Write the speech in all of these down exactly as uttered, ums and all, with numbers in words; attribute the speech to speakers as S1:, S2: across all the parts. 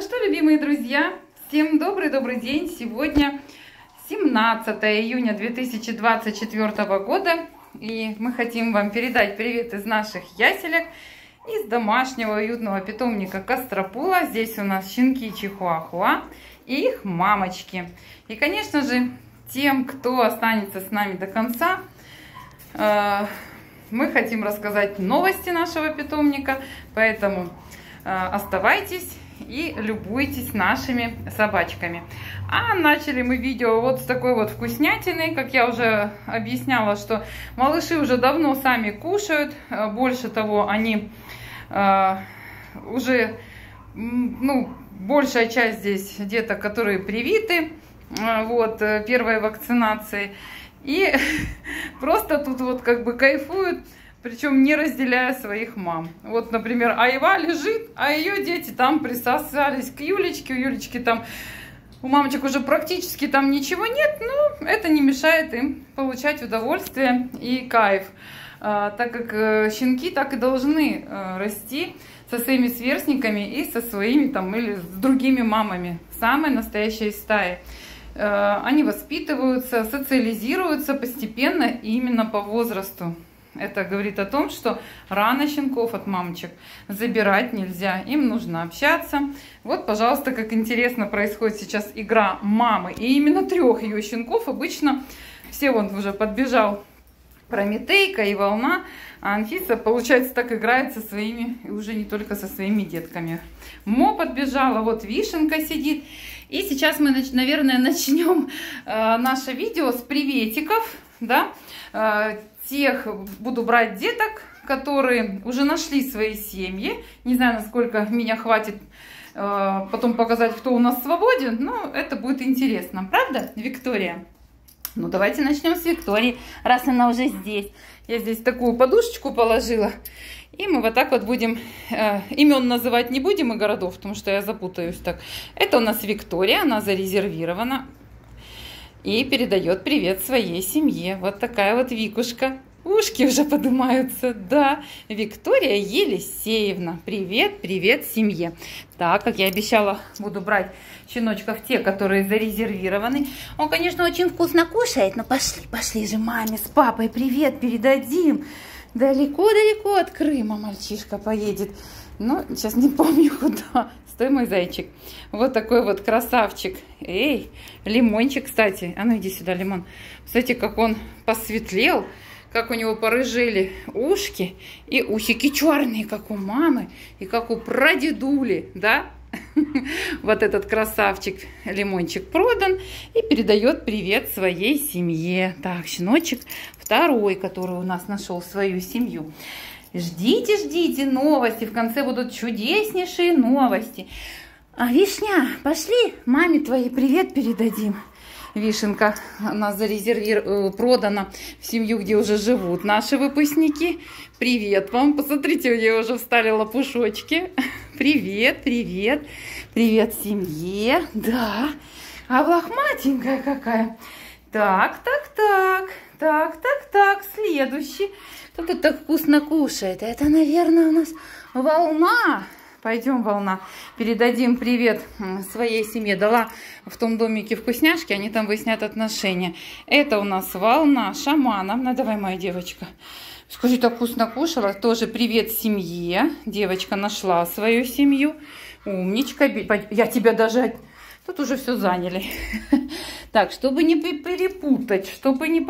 S1: Ну что, любимые друзья, всем добрый-добрый день. Сегодня семнадцатое июня две тысячи двадцать четвёртого года. И мы хотим вам передать привет из наших яселек, из домашнего уютного питомника Костропула. Здесь у нас щенки чихуахуа и их мамочки. И, конечно же, тем, кто останется с нами до конца, мы хотим рассказать новости нашего питомника. Поэтому оставайтесь и любуйтесь нашими собачками. А начали мы видео вот с такой вот вкуснятины. Как я уже объясняла, что малыши уже давно сами кушают. Больше того, они э, уже, ну, большая часть здесь деток, которые привиты, э, вот, первой вакцинацией. И просто тут вот как бы кайфуют. Причем не разделяя своих мам. Вот, например, Айва лежит, а ее дети там присосались к Юлечке. У Юлечки там, у мамочек уже практически там ничего нет, но это не мешает им получать удовольствие и кайф. А, так как э, щенки так и должны э, расти со своими сверстниками и со своими там или с другими мамами. Самой настоящей стаи. Э, они воспитываются, социализируются постепенно именно по возрасту. Это говорит о том, что рано щенков от мамочек забирать нельзя. Им нужно общаться. Вот, пожалуйста, как интересно происходит сейчас игра мамы. И именно трех ее щенков обычно все, вон уже подбежал Прометейка и Волна. А Анфиса, получается, так играет со своими, и уже не только со своими детками. Мо подбежала, вот Вишенка сидит. И сейчас мы, наверное, начнем э, наше видео с приветиков, да, э, тех буду брать деток, которые уже нашли свои семьи. Не знаю, насколько меня хватит э, потом показать, кто у нас свободен, но это будет интересно. Правда, Виктория? Ну, давайте начнем с Виктории, раз она уже здесь. Я здесь такую подушечку положила. И мы вот так вот будем, э, имен называть не будем и городов, потому что я запутаюсь так. Это у нас Виктория, она зарезервирована. И передает привет своей семье. Вот такая вот Викушка. Ушки уже поднимаются. Да, Виктория Елисеевна. Привет, привет семье. Так, как я обещала, буду брать щеночков те, которые зарезервированы. Он, конечно, очень вкусно кушает, но пошли, пошли же маме с папой привет передадим. Далеко-далеко от Крыма мальчишка поедет. Ну, сейчас не помню куда. Стой, мой зайчик. Вот такой вот красавчик. Эй, лимончик, кстати. А ну иди сюда, Лимон. Кстати, как он посветлел, как у него порыжели ушки и усики черные, как у мамы и как у прадедули, да? Вот этот красавчик Лимончик продан и передает привет своей семье. Так, щеночек второй, который у нас нашел свою семью. Ждите, ждите новости. В конце будут чудеснейшие новости. А, Вишня, пошли маме твоей привет передадим. Вишенка, она зарезервирована, продана в семью, где уже живут наши выпускники. Привет вам. Посмотрите, у нее уже встали лопушочки. Привет, привет. Привет семье. Да. А лохматенькая какая. Так, так, так. Так, так, так. Следующий. Кто тут так вкусно кушает? Это, наверное, у нас Волна. Пойдем, Волна, передадим привет своей семье. Дала в том домике вкусняшки, они там выяснят отношения. Это у нас Волна Шамановна. Давай, моя девочка. Скажи, так вкусно кушала. Тоже привет семье. Девочка нашла свою семью. Умничка. Я тебя даже... Тут уже все заняли. Так, чтобы не перепутать, чтобы не...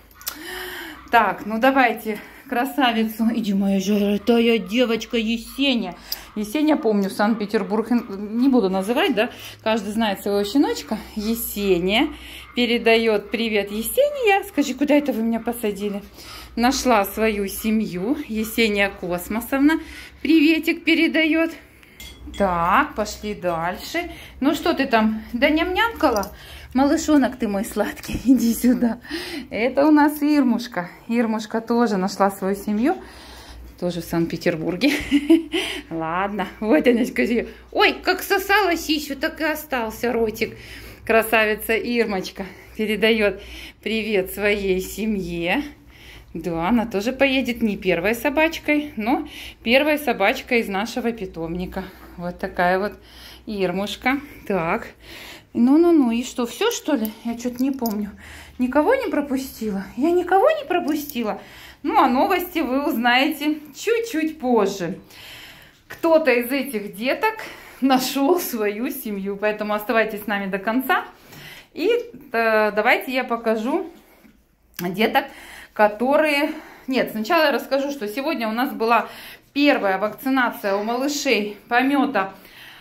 S1: Так, ну давайте красавицу. Иди, моя золотая девочка Есения. Есения, помню, Санкт-Петербург, не буду называть, да, каждый знает своего щеночка. Есения передает привет. Есения, скажи, куда это вы меня посадили? Нашла свою семью. Есения Космосовна приветик передает. Так, пошли дальше. Ну что ты там, да ням-нямкала? Малышонок ты мой сладкий, иди сюда. Это у нас Ирмушка. Ирмушка тоже нашла свою семью. Тоже в Санкт-Петербурге. Ладно, вот она, скажи. Ой, как сосала сисю, так и остался ротик. Красавица Ирмочка передает привет своей семье. Да, она тоже поедет не первой собачкой, но первой собачкой из нашего питомника. Вот такая вот Ирмушка. Так. Ну-ну-ну. И что, все, что ли? Я что-то не помню. Никого не пропустила? Я никого не пропустила? Ну, а новости вы узнаете чуть-чуть позже. Кто-то из этих деток нашел свою семью. Поэтому оставайтесь с нами до конца. И э, давайте я покажу деток, которые... Нет, сначала я расскажу, что сегодня у нас была первая вакцинация у малышей помета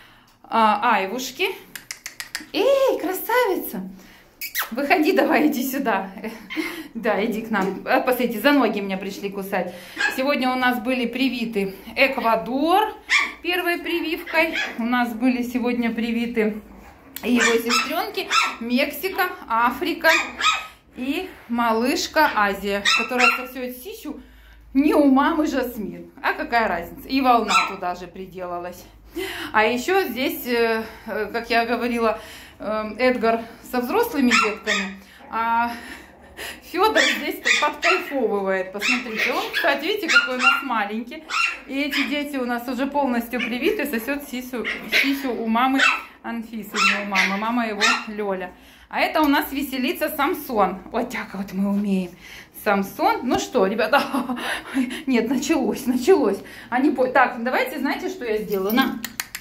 S1: а, Айвушки. Эй, красавица! Выходи, давай, иди сюда. Да, иди к нам. Посмотрите, за ноги меня пришли кусать. Сегодня у нас были привиты Эквадор первой прививкой. У нас были сегодня привиты его сестренки Мексика, Африка и малышка Азия, которая сосет сисю не у мамы Жасмин. А какая разница? И волна туда же приделалась. А еще здесь, как я говорила, Эдгар со взрослыми детками, а Федор здесь подкайфовывает. Посмотрите, он, кстати, видите, какой у нас маленький. И эти дети у нас уже полностью привиты, сосет сисю, сисю у мамы Анфисы, не у мамы, мама его Лёля. А это у нас веселится Самсон. Вот так вот мы умеем. Самсон. Ну что, ребята, нет, началось, началось. Они по... Так, давайте, знаете, что я сделаю? На.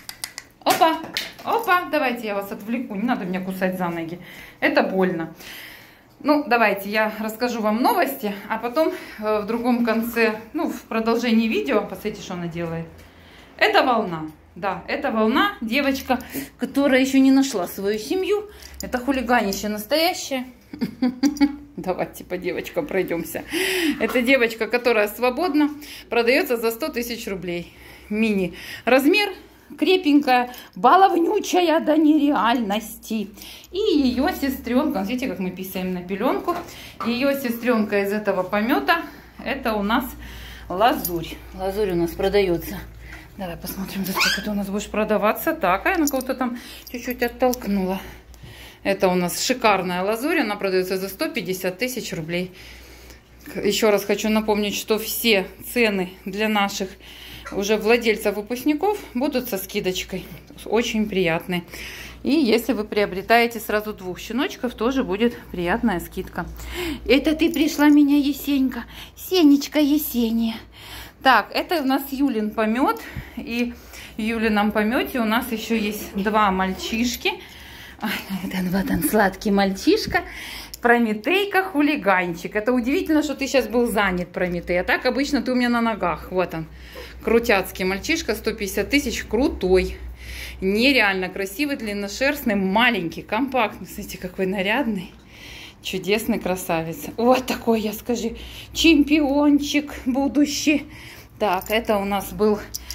S1: Опа, опа, давайте я вас отвлеку, не надо меня кусать за ноги, это больно. Ну, давайте я расскажу вам новости, а потом э, в другом конце, ну, в продолжении видео, посмотрите, что она делает. Это волна, да, это волна, девочка, которая еще не нашла свою семью, это хулиганище настоящее. Давайте по девочкам пройдемся. Это девочка, которая свободна, продается за сто тысяч рублей. Мини размер. Крепенькая, баловнючая до нереальности. И ее сестренка, видите, как мы писаем на пеленку, ее сестренка из этого помета, это у нас лазурь. Лазурь у нас продается. Давай посмотрим, за сколько ты у нас будешь продаваться. Так, а я на кого-то там чуть-чуть оттолкнула. Это у нас шикарная лазурь, она продается за сто пятьдесят тысяч рублей. Еще раз хочу напомнить, что все цены для наших уже владельцев выпускников будут со скидочкой. Очень приятные. И если вы приобретаете сразу двух щеночков, тоже будет приятная скидка. Это ты пришла меня, Есенька. Сенечка Есения. Так, это у нас Юлин помет. И в Юлином помете у нас еще есть два мальчишки. Это вот он, сладкий мальчишка. Прометейка, хулиганчик. Это удивительно, что ты сейчас был занят, Прометей. А так обычно ты у меня на ногах. Вот он. Крутяцкий мальчишка, сто пятьдесят тысяч, крутой. Нереально красивый, длинношерстный, маленький, компактный. Смотрите, какой нарядный. Чудесный красавец. Вот такой, я скажи, чемпиончик будущий. Так, это у нас был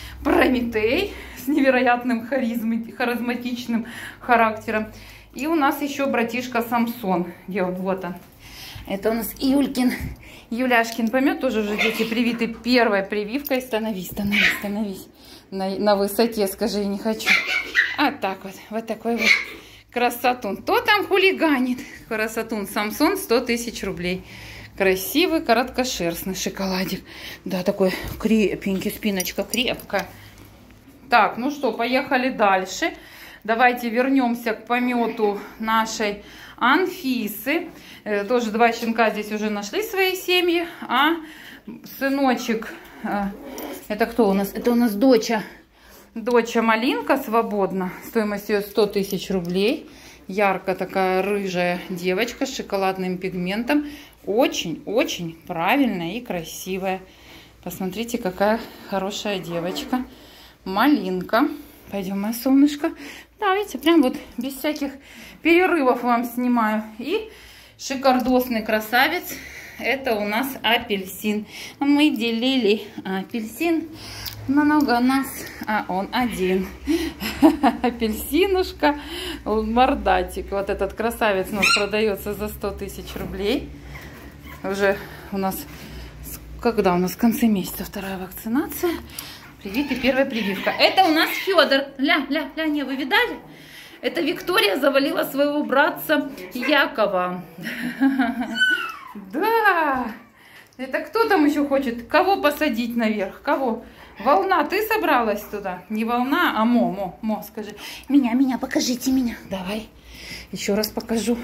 S1: Прометей с невероятным харизм... харизматичным характером. И у нас еще братишка Самсон. Где он? Вот он. Это у нас Юлькин, Юляшкин помет. Тоже уже дети привиты первой прививкой. Становись, становись, становись. На, на высоте, скажи, не хочу. А так вот. Вот такой вот красотун. Кто там хулиганит? Красотун Самсон, сто тысяч рублей. Красивый, короткошерстный шоколадик. Да, такой крепенький, спиночка крепкая. Так, ну что, поехали дальше. Давайте вернемся к помету нашей Анфисы. Э, тоже два щенка здесь уже нашли свои семьи. А сыночек, э, это кто у нас? Это у нас доча. Доча Малинка свободна. Стоимость ее сто тысяч рублей. Ярко такая рыжая девочка с шоколадным пигментом. Очень-очень правильная и красивая. Посмотрите, какая хорошая девочка. Малинка. Пойдем, моя солнышко. Да, видите, прям вот без всяких перерывов вам снимаю. И шикардосный красавец. Это у нас апельсин. Мы делили апельсин на много нас, а он один. Апельсинушка, мордатик. Вот этот красавец у нас продается за сто тысяч рублей. Уже у нас, когда у нас в конце месяца вторая вакцинация. Привит и первая прививка. Это у нас Федор. Ля, ля, ля, не, вы видали? Это Виктория завалила своего братца Якова. Да. Это кто там еще хочет? Кого посадить наверх? Кого? Волна, ты собралась туда? Не волна, а Мо, Мо, Мо, скажи. Меня, меня, покажите меня. Давай, еще раз покажу.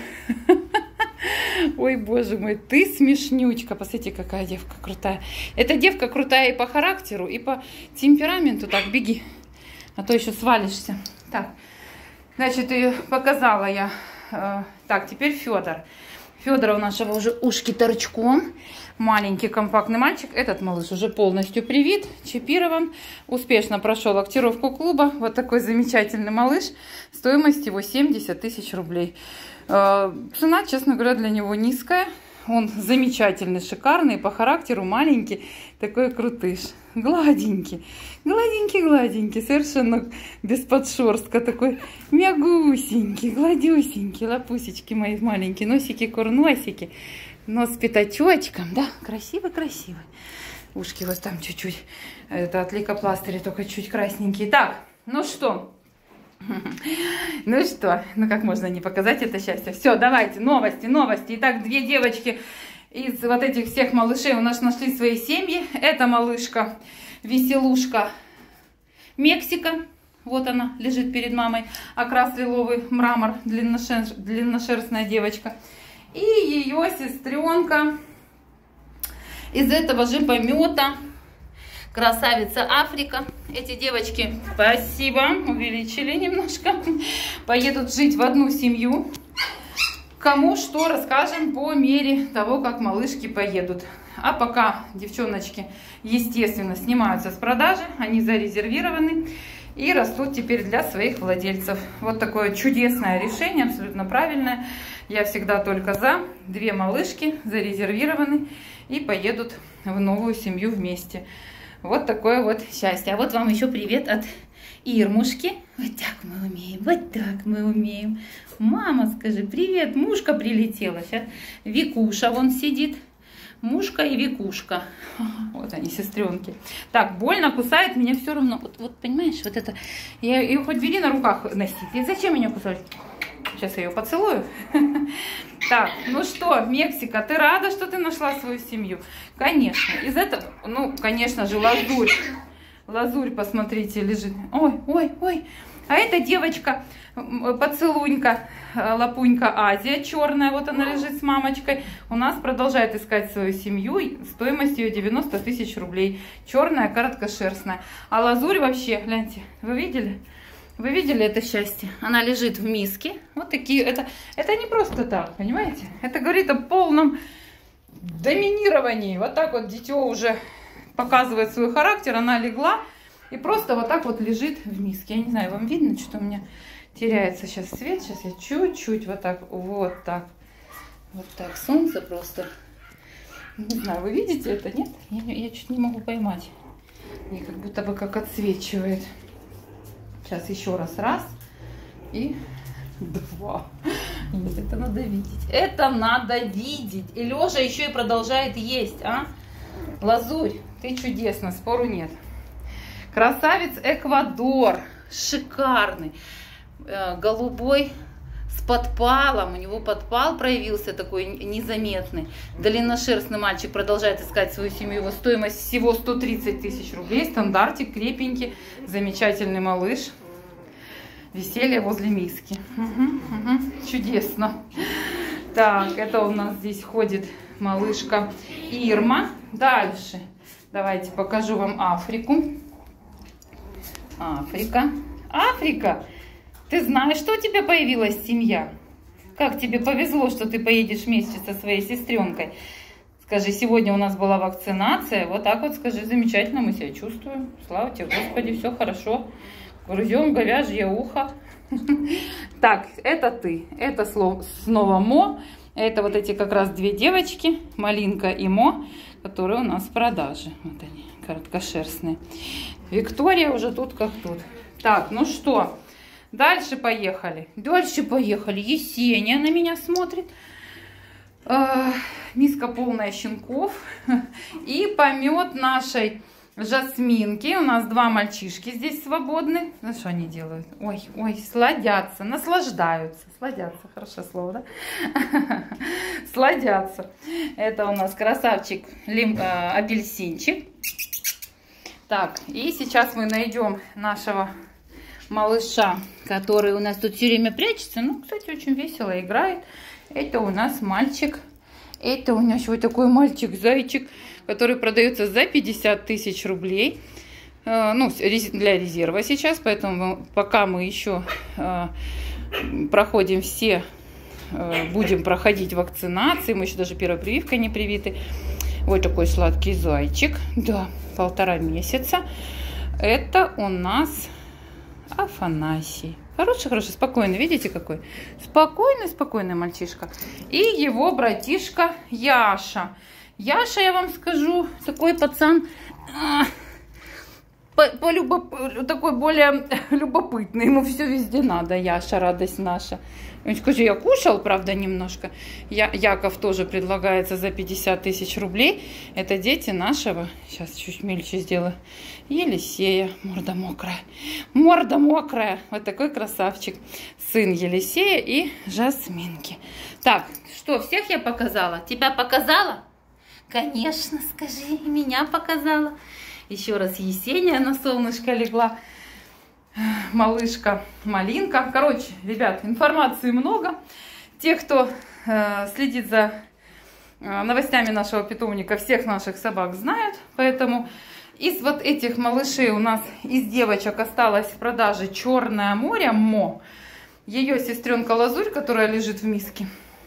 S1: Ой, боже мой, ты смешнючка. Посмотрите, какая девка крутая. Эта девка крутая и по характеру, и по темпераменту. Так, беги, а то еще свалишься. Так, значит, показала я. Так, теперь Федор. Федора у нашего уже ушки торчком. Маленький компактный мальчик. Этот малыш уже полностью привит, чипирован. Успешно прошел актировку клуба. Вот такой замечательный малыш. Стоимость его семьдесят тысяч рублей. Цена, честно говоря, для него низкая. Он замечательный, шикарный, по характеру маленький, такой крутыш. Гладенький, гладенький, гладенький, совершенно без подшерстка, такой мягусенький, гладюсенький, лапусечки мои маленькие, носики, курносики, нос с пятачочком, да, красивый-красивый. Ушки вот там чуть-чуть, это от лейкопластыря, только чуть красненькие. Так, ну что? Ну что, ну как можно не показать это счастье? Все, давайте, новости, новости. Итак, две девочки из вот этих всех малышей у нас нашли свои семьи. Это малышка, веселушка Мексика. Вот она лежит перед мамой. Окрас лиловый мрамор, длинношер... длинношерстная девочка. И ее сестренка из этого же помета. Красавица Африка. Эти девочки, спасибо, увеличили немножко, поедут жить в одну семью. Кому что расскажем по мере того, как малышки поедут. А пока девчоночки, естественно, снимаются с продажи, они зарезервированы и растут теперь для своих владельцев. Вот такое чудесное решение, абсолютно правильное. Я всегда только за. Две малышки зарезервированы и поедут в новую семью вместе. Вот такое вот счастье. А вот вам еще привет от Ирмушки. Вот так мы умеем, вот так мы умеем. Мама, скажи привет, мушка прилетела. Сейчас Викуша вон сидит. Мушка и Викушка. Вот они, сестренки. Так, больно, кусает меня все равно. Вот, вот понимаешь, вот это. Я ее хоть вели на руках носить. И зачем меня кусать? Сейчас я ее поцелую. Так, ну что, Мексика, ты рада, что ты нашла свою семью? Конечно. Из этого, ну, конечно же, лазурь. Лазурь, посмотрите, лежит. Ой, ой, ой. А эта девочка, поцелунька, лапунька Азия, черная, вот она лежит с мамочкой. У нас продолжает искать свою семью. Стоимость ее девяносто тысяч рублей. Черная, короткошерстная. А лазурь вообще, гляньте, вы видели? Вы видели это счастье? Она лежит в миске. Вот такие. Это, это не просто так, понимаете? Это говорит о полном доминировании. Вот так вот дитё уже показывает свой характер. Она легла и просто вот так вот лежит в миске. Я не знаю, вам видно, что у меня теряется сейчас свет. Сейчас я чуть-чуть вот так, вот так. Вот так. Солнце просто. Не знаю, вы видите это, нет? Я, я чуть не могу поймать. Мне как будто бы как отсвечивает. Сейчас еще раз. Раз. И два. Нет, это надо видеть. Это надо видеть. И Лёша еще и продолжает есть, а? Лазурь, ты чудесно, спору нет. Красавец Эквадор. Шикарный. Голубой с подпалом. У него подпал проявился такой незаметный. Длинношерстный мальчик продолжает искать свою семью. Его стоимость всего сто тридцать тысяч рублей. Стандартик, крепенький, замечательный малыш. Веселье возле миски. Угу, угу. Чудесно. Так, это у нас здесь ходит малышка Ирма. Дальше. Давайте покажу вам Африку. Африка. Африка. Ты знаешь, что у тебя появилась семья? Как тебе повезло, что ты поедешь вместе со своей сестренкой. Скажи, сегодня у нас была вакцинация. Вот так вот скажи, замечательно мы себя чувствуем. Слава тебе, Господи, все хорошо. Грызем говяжье ухо. Так, это ты. Это снова Мо. Это вот эти как раз две девочки, Малинка и Мо, которые у нас в продаже. Вот они, короткошерстные. Виктория уже тут как тут. Так, ну что, дальше поехали. Дальше поехали. Есения на меня смотрит. Э, миска полная щенков. И помет нашей Жасминки. У нас два мальчишки здесь свободны. Ну что они делают? Ой, ой, сладятся, наслаждаются. Сладятся, хорошее слово, да? Сладятся. Это у нас красавчик лим, э, апельсинчик. Так, и сейчас мы найдем нашего малыша, который у нас тут все время прячется. Ну, кстати, очень весело играет. Это у нас мальчик. Это у нас вот такой мальчик-зайчик, который продается за пятьдесят тысяч рублей. Э, ну, для резерва сейчас. Поэтому пока мы еще э, проходим все, э, будем проходить вакцинации. Мы еще даже первой прививкой не привиты. Вот такой сладкий зайчик. Да, полтора месяца. Это у нас Афанасий. Хороший, хороший, спокойный. Видите, какой? Спокойный, спокойный мальчишка. И его братишка Яша. Яша, я вам скажу, такой пацан, по, по любоп... такой более любопытный. Ему все везде надо. Яша, радость наша. Скажи, я кушал, правда, немножко. Я, Яков тоже предлагается за пятьдесят тысяч рублей. Это дети нашего, сейчас чуть мельче сделаю, Елисея. Морда мокрая. Морда мокрая. Вот такой красавчик. Сын Елисея и Жасминки. Так, что, всех я показала? Тебя показала? Конечно, скажи, меня показала. Еще раз Есения на солнышко легла. Малышка Малинка. Короче, ребят, информации много. Те, кто э, следит за э, новостями нашего питомника, всех наших собак знают. Поэтому из вот этих малышей у нас из девочек осталась в продаже Черное море Мо. Ее сестренка Лазурь, которая лежит в миске.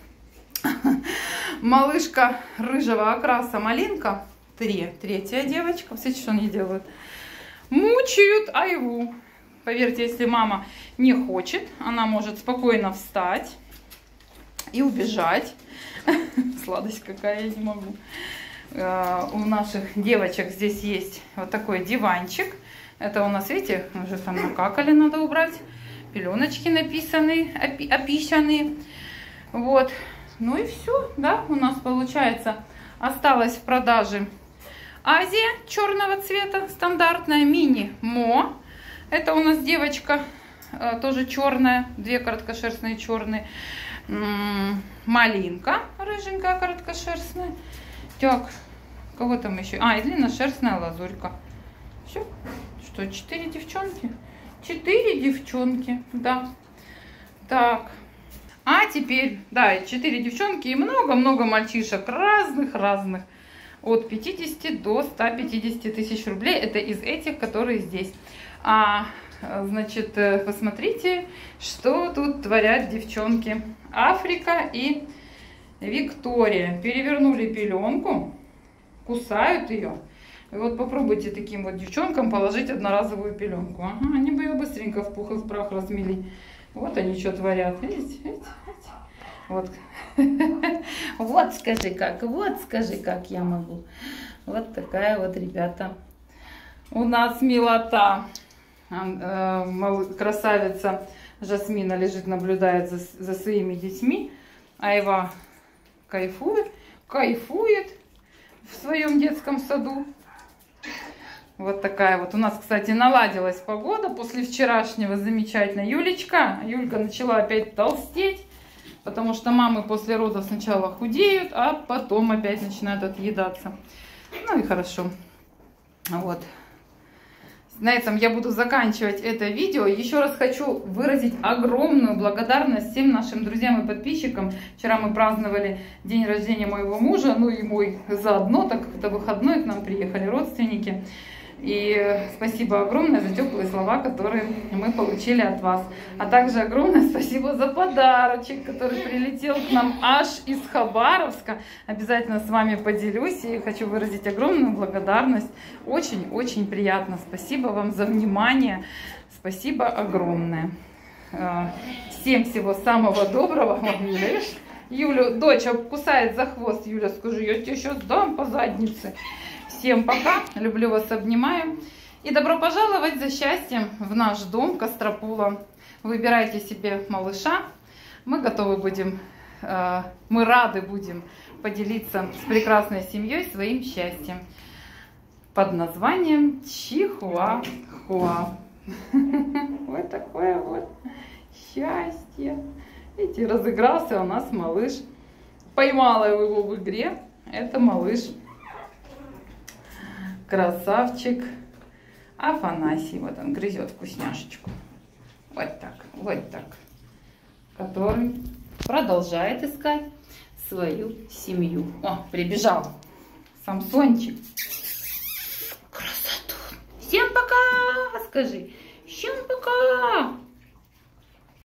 S1: Малышка рыжего окраса Малинка. Три. Третья девочка. Смотрите, что они делают. Мучают Айву. Поверьте, если мама не хочет, она может спокойно встать и убежать. Сладость какая, я не могу. У наших девочек здесь есть вот такой диванчик. Это у нас, видите, уже там накакали, надо убрать. Пеленочки написаны, опи описанные. Вот. Ну и все, да, у нас получается осталось в продаже Азия черного цвета, стандартная мини-мо. Это у нас девочка э, тоже черная, две короткошерстные черные. М-м, Малинка, рыженькая короткошерстная. Так, кого там еще? А, и длинношерстная Лазурька. Все, что, четыре девчонки? Четыре девчонки, да. Так, а теперь, да, четыре девчонки и много-много мальчишек разных-разных. От пятидесяти до ста пятидесяти тысяч рублей. Это из этих, которые здесь. А, значит, посмотрите, что тут творят девчонки. Африка и Виктория. Перевернули пеленку, кусают ее. И вот попробуйте таким вот девчонкам положить одноразовую пеленку. Ага, они бы ее быстренько в пух и в прах размели. Вот они что творят. Видите? Видите? Вот. Вот скажи как, вот скажи как я могу. Вот такая вот, ребята, у нас милота. Красавица Жасмина лежит, наблюдает за, за своими детьми. Айва кайфует, кайфует в своем детском саду. Вот такая вот. У нас, кстати, наладилась погода после вчерашнего замечательно. Юлечка, Юлька начала опять толстеть, потому что мамы после родов сначала худеют, а потом опять начинают отъедаться. Ну и хорошо. Вот. На этом я буду заканчивать это видео. Еще раз хочу выразить огромную благодарность всем нашим друзьям и подписчикам. Вчера мы праздновали день рождения моего мужа, ну и мой заодно, так как это выходной, к нам приехали родственники. И спасибо огромное за теплые слова, которые мы получили от вас. А также огромное спасибо за подарочек, который прилетел к нам аж из Хабаровска. Обязательно с вами поделюсь и хочу выразить огромную благодарность. Очень-очень приятно. Спасибо вам за внимание. Спасибо огромное. Всем всего самого доброго. Вот, Юля, видишь? Юлю, дочь кусает за хвост. Юля, скажи, я тебе сейчас дам по заднице. Всем пока, люблю вас, обнимаю. И добро пожаловать за счастьем в наш дом Костропула. Выбирайте себе малыша. Мы готовы будем, э, мы рады будем поделиться с прекрасной семьей своим счастьем. под названием Чихуахуа. Вот такое вот счастье. Видите, разыгрался у нас малыш. Поймала его в игре. Это малыш. Красавчик Афанасий. Вот он грызет вкусняшечку. Вот так, вот так. Который продолжает искать свою семью. О, прибежал Самсончик. Красоту. Всем пока, скажи. Всем пока.